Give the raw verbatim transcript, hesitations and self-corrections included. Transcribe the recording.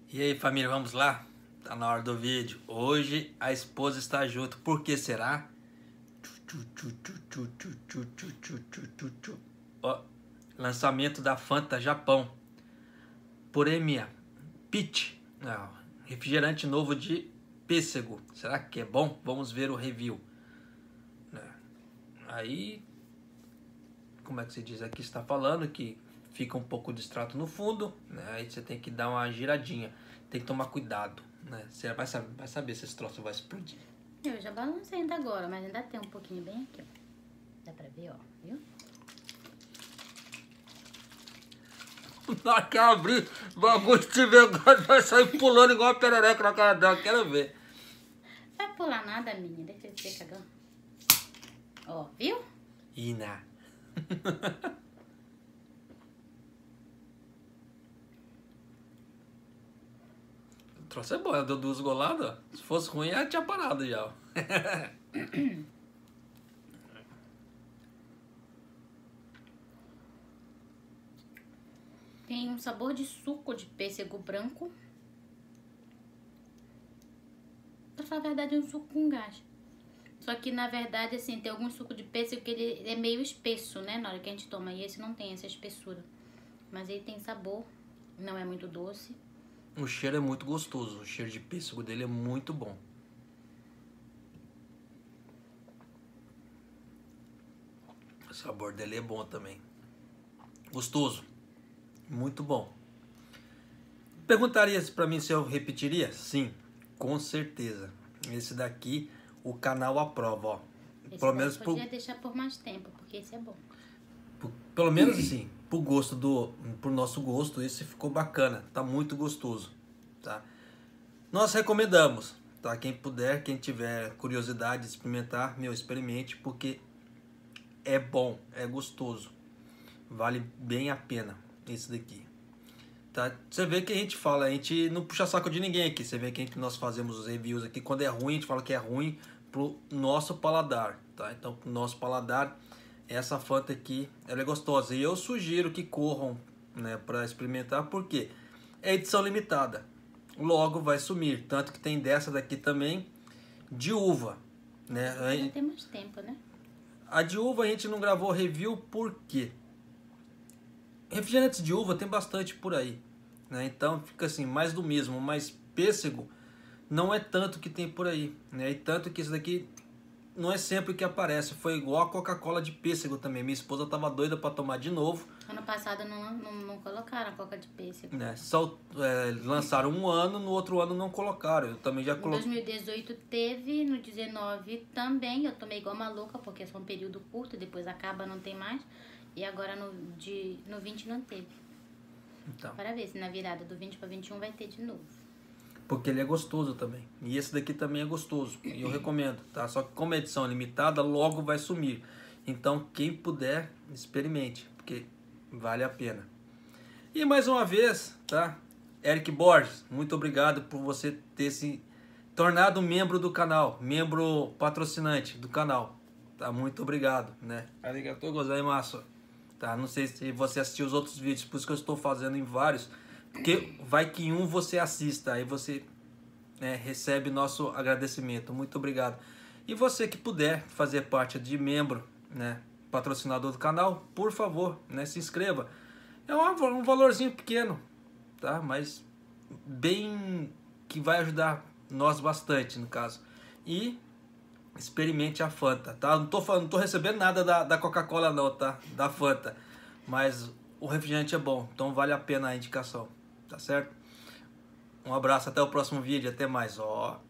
E aí, família, vamos lá? Tá na hora do vídeo. Hoje a esposa está junto. Por que será? Ó, lançamento da Fanta Japão. Poremia Peach. Não, refrigerante novo de pêssego. Será que é bom? Vamos ver o review. Aí, como é que se diz? Aqui está falando que fica um pouco de extrato no fundo, né? Aí você tem que dar uma giradinha. Tem que tomar cuidado, né? Você vai saber, vai saber se esse troço vai explodir. Eu já balancei ainda agora, mas ainda tem um pouquinho bem aqui, ó. Dá pra ver, ó, viu? Na hora que abrir, o bagulho de vergonha vai sair pulando igual a perereca na cara dela. Quero ver. Vai pular nada, minha. Deixa eu ser cagão. Ó, viu? Ina. O troço é bom, eu dou duas goladas. Se fosse ruim, eu tinha parado já. Ó. Tem um sabor de suco de pêssego branco. Pra falar a verdade, é um suco com gás. Só que, na verdade, assim, tem algum suco de pêssego que ele é meio espesso, né? Na hora que a gente toma. E esse não tem essa espessura. Mas ele tem sabor. Não é muito doce. O cheiro é muito gostoso. O cheiro de pêssego dele é muito bom. O sabor dele é bom também. Gostoso. Muito bom. Perguntaria pra mim se eu repetiria? Sim, com certeza. Esse daqui, o canal aprova, ó. Esse Pelo menos podia por, deixar por mais tempo, porque esse é bom. por, pelo menos assim, pro gosto do, pro nosso gosto, esse ficou bacana. Tá muito gostoso, tá? Nós recomendamos, tá? Quem puder, quem tiver curiosidade de experimentar, meu, experimente, porque é bom, é gostoso. Vale bem a pena esse daqui. Tá? Você vê que a gente fala, a gente não puxa saco de ninguém aqui. Você vê que, a gente, nós fazemos os reviews aqui. Quando é ruim, a gente fala que é ruim pro nosso paladar. Tá? Então, pro nosso paladar, essa Fanta aqui, ela é gostosa. E eu sugiro que corram, né, para experimentar, porque é edição limitada. Logo vai sumir. Tanto que tem dessa daqui também, de uva. Né? Já tem mais tempo, né? A de uva a gente não gravou review, por quê? Refrigerantes de uva tem bastante por aí, né? Então fica assim, mais do mesmo, mas pêssego não é tanto que tem por aí, né? E tanto que isso daqui não é sempre que aparece. Foi igual a Coca-Cola de pêssego também. Minha esposa tava doida para tomar de novo. Ano passado não, não, não colocaram a coca de pêssego. Né? Só é, lançaram um ano, no outro ano não colocaram. Eu também já Em coloquei. dois mil e dezoito teve, no dezenove também. Eu tomei igual maluca, porque é só um período curto, depois acaba, não tem mais. E agora no, de, no vinte não teve. Então, Para ver se na virada do vinte para vinte e um vai ter de novo. porque ele é gostoso também. E esse daqui também é gostoso. E eu recomendo, tá? Só que como é edição limitada, logo vai sumir. Então, quem puder, experimente, porque vale a pena. E mais uma vez, tá? Eric Borges, muito obrigado por você ter se tornado membro do canal, membro patrocinante do canal. Tá? Muito obrigado, né? Arigatou gozaimasu. Tá? Não sei se você assistiu os outros vídeos, por isso que eu estou fazendo em vários. Porque vai que em um você assista, aí você, né, recebe nosso agradecimento. Muito obrigado. E você que puder fazer parte de membro, né, patrocinador do canal, por favor, né, se inscreva. É um valorzinho pequeno, tá? Mas bem que vai ajudar nós bastante, no caso. E experimente a Fanta, tá? Não tô, falando, não tô recebendo nada da, da Coca-Cola não, tá? Da Fanta. Mas o refrigerante é bom, então vale a pena a indicação, tá certo? Um abraço, até o próximo vídeo, até mais, ó.